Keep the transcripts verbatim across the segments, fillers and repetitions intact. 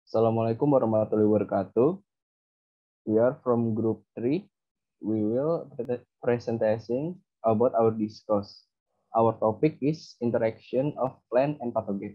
Assalamualaikum warahmatullahi wabarakatuh. We are from group three. We will presenting about our discourse. Our topic is interaction of plant and pathogen.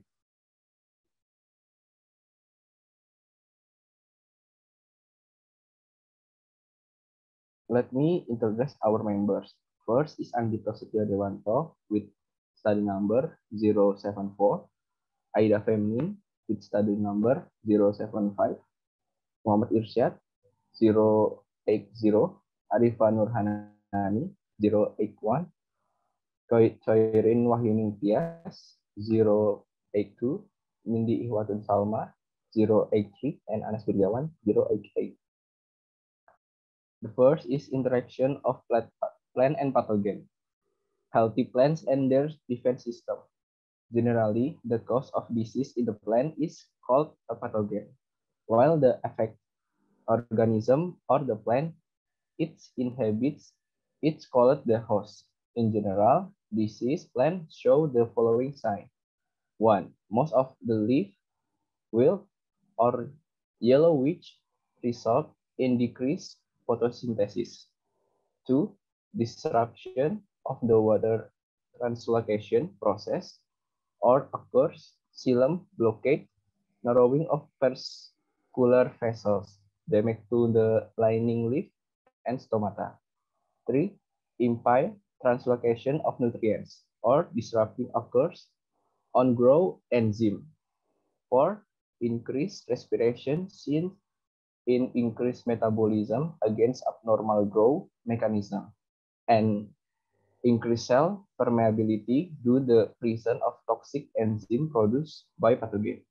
Let me introduce our members. First is Andito Setio Dewanto with study number zero seven four, Aida Feminin with study number zero seven five, Muhammad Irsyad zero eight zero, Arifah Nurhanani zero eight one, Coirin Wahyuni Tias zero eight two, Nindi Ihwatun Salma zero eight three, and Anas Wirjawan zero eight eight. The first is interaction of plant and pathogen. Healthy plants and their defense system. Generally, the cause of disease in the plant is called a pathogen, while the affected organism or the plant it inhabits it's called the host. In general, disease plants show the following signs. One, most of the leaf will or yellowish result in decreased photosynthesis. Two, disruption of the water translocation process or occurs xylem blockade, narrowing of vascular vessels, damage to the lining leaf and stomata. Three, impaired translocation of nutrients or disrupting occurs on grow enzyme. Four, increased respiration seen in increased metabolism against abnormal growth mechanism, and increased cell permeability due to the presence of toxic enzyme produced by pathogen.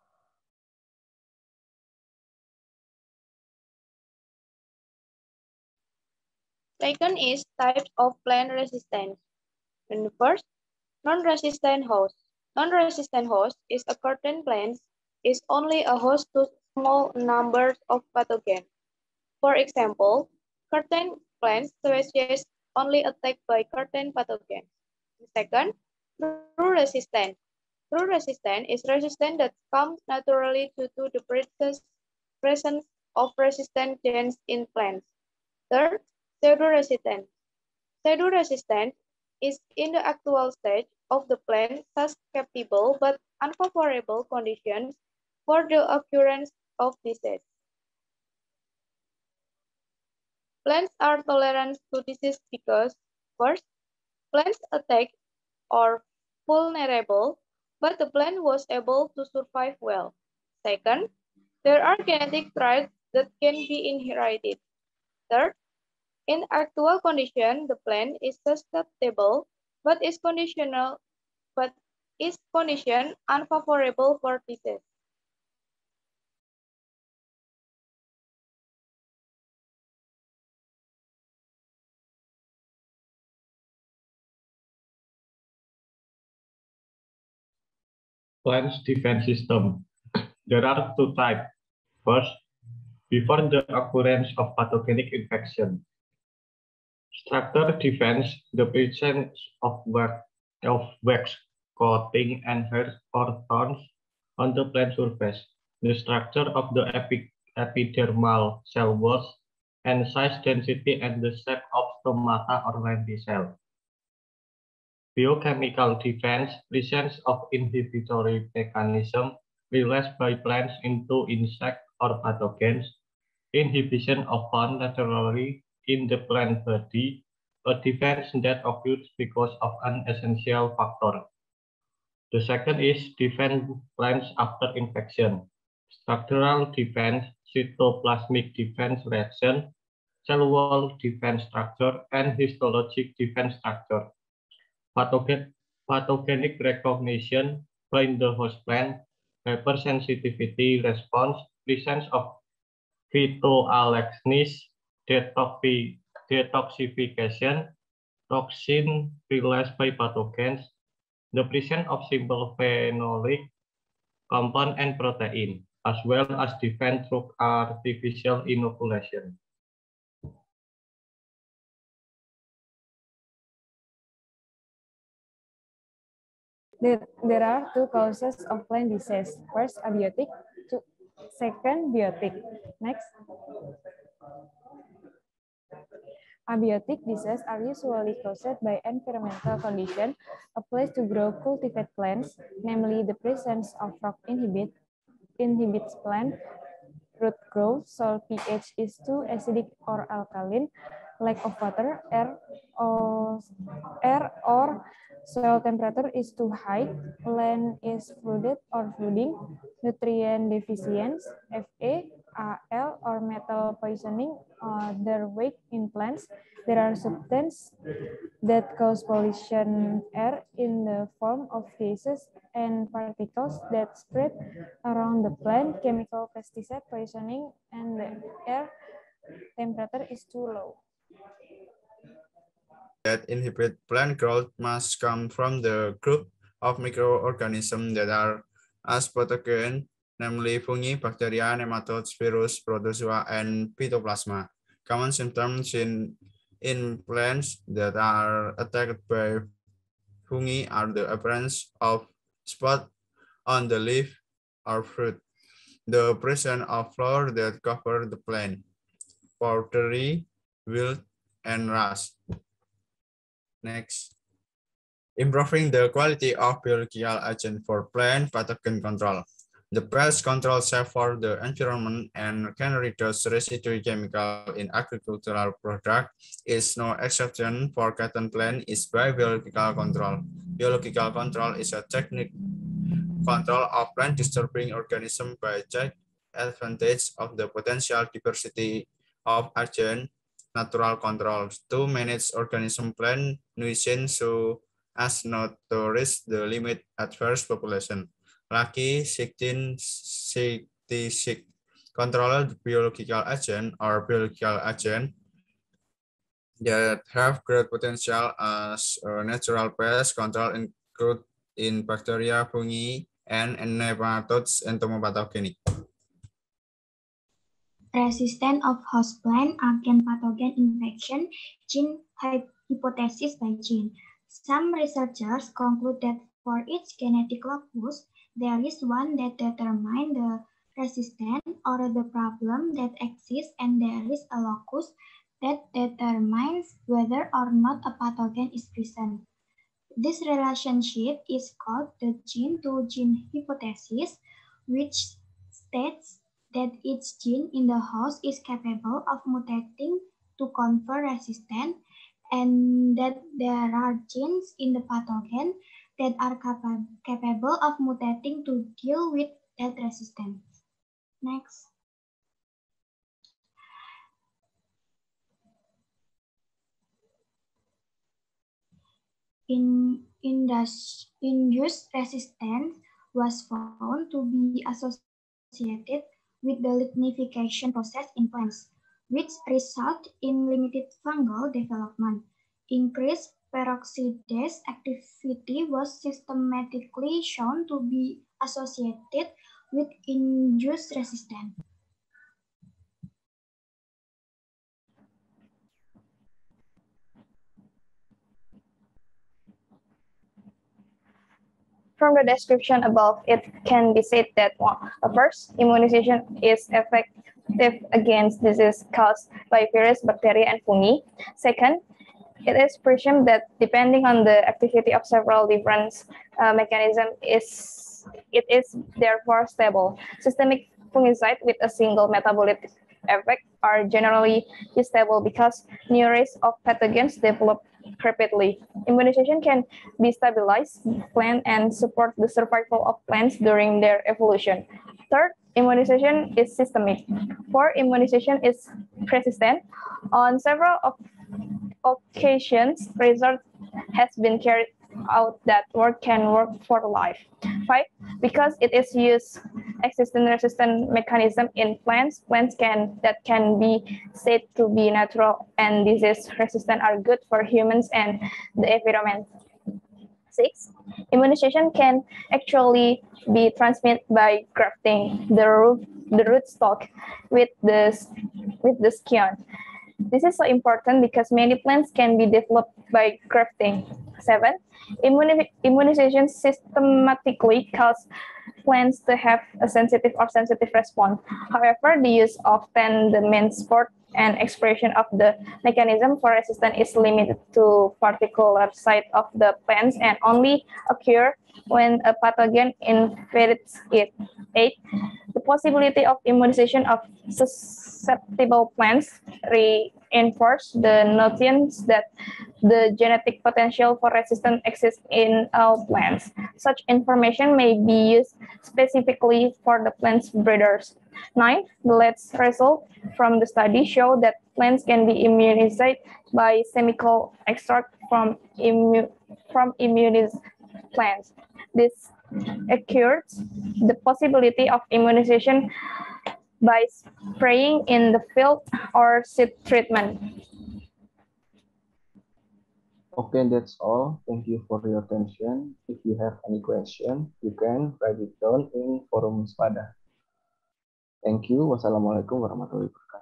Second is types of plant resistance. And first, non-resistant host. Non-resistant host is a certain plant is only a host to small numbers of pathogens. For example, certain plant species only attacked by certain pathogens. Second, true resistance. True resistance is resistance that comes naturally due to the presence of resistant genes in plants. Third, pseudo-resistant. Pseudo-resistant is in the actual stage of the plant susceptible but unfavorable conditions for the occurrence of disease. Plants are tolerant to disease because, first, plants attack are vulnerable, but the plant was able to survive well. Second, there are genetic traits that can be inherited. Third, in actual condition, the plant is susceptible, but is conditional, but is condition unfavorable for disease. Plant's defense system. There are two types. First, before the occurrence of pathogenic infection. Structure defense, the presence of wax, of wax coating and hairs or thorns on the plant surface. The structure of the epi epidermal cell walls and size, density, and the shape of stomata or lenticel. Biochemical defense, presence of inhibitory mechanism released by plants into insect or pathogens, inhibition of found naturally in the plant body, a defense that occurs because of an essential factor. The second is defense plants after infection. Structural defense, cytoplasmic defense reaction, cell wall defense structure, and histologic defense structure. Pathogen, pathogenic recognition by the host plant, hypersensitivity response, presence of phytoalexins, detoxification, toxin released by pathogens, the presence of simple phenolic compound and protein, as well as defense through artificial inoculation. There, there are two causes of plant disease. First, abiotic. Two, Second, biotic. Next. Abiotic diseases are usually caused by environmental conditions, a place to grow cultivate plants, namely the presence of rock inhibit, inhibits plant root growth, soil pH is too acidic or alkaline, lack of water, air or, air or soil temperature is too high, land is flooded or flooding, nutrient deficiency, F A, A L, or metal poisoning, uh, their weight in plants. There are substances that cause pollution air in the form of gases and particles that spread around the plant, chemical pesticide poisoning, and the air temperature is too low. That inhibit plant growth must come from the group of microorganisms that are as pathogen, namely fungi, bacteria, nematodes, virus, protozoa, and phytoplasma. Common symptoms in, in plants that are attacked by fungi are the appearance of spot on the leaf or fruit, the presence of flower that cover the plant, powdery, wilt, and rust. Next. Improving the quality of biological agent for plant pathogen control. The pest control safe for the environment and can reduce residual chemical in agricultural product is no exception for cotton plant is by biological control. Biological control is a technique control of plant disturbing organism by take advantage of the potential diversity of agent natural controls to manage organism plant nuisance so as not to reach the limit adverse population. Lucky sixteen sixty-six control biological agent or biological agent that have great potential as a natural pest control include in bacteria, fungi, and nematodes entomopathogenic. Resistance of host plant against pathogen infection gene hypothesis by gene. Some researchers conclude that for each genetic locus, there is one that determines the resistance or the problem that exists, and there is a locus that determines whether or not a pathogen is present. This relationship is called the gene-to-gene hypothesis, which states that each gene in the host is capable of mutating to confer resistance, and that there are genes in the pathogen that are capa capable of mutating to deal with that resistance. Next. In induced resistance was found to be associated with the lignification process in plants, which result in limited fungal development. Increased peroxidase activity was systematically shown to be associated with induced resistance. From the description above, it can be said that one, first, immunization is effective against disease caused by virus, bacteria, and fungi. Second, it is presumed that depending on the activity of several different uh, mechanisms, is it is therefore stable. Systemic fungicide with a single metabolic effect are generally stable because new race of pathogens develop rapidly. Immunization can destabilize plant and support the survival of plants during their evolution. Third, immunization is systemic. Fourth, immunization is persistent. On several occasions, research has been carried out that work can work for life. Five, because it is used existing resistant mechanism in plants, plants can that can be said to be natural and disease resistant are good for humans and the environment. Six, immunization can actually be transmitted by grafting the root the rootstock with the with the scion. This is so important because many plants can be developed by grafting. Seven, immuni immunization systematically causes plants to have a sensitive or sensitive response. However, the use of then the main sport and expression of the mechanism for resistance is limited to particular site of the plants and only occur when a pathogen invades it. Eight, the possibility of immunization of susceptible plants reinforce the notions that the genetic potential for resistance exists in all plants. Such information may be used specifically for the plant's breeders. Nine, the latest result from the study show that plants can be immunized by chemical extract from, immu from immunized plants. This occurs the possibility of immunization by spraying in the field or seed treatment. Okay, that's all. Thank you for your attention. If you have any question, you can write it down in forum Spada. Thank you. Wassalamualaikum warahmatullahi wabarakatuh.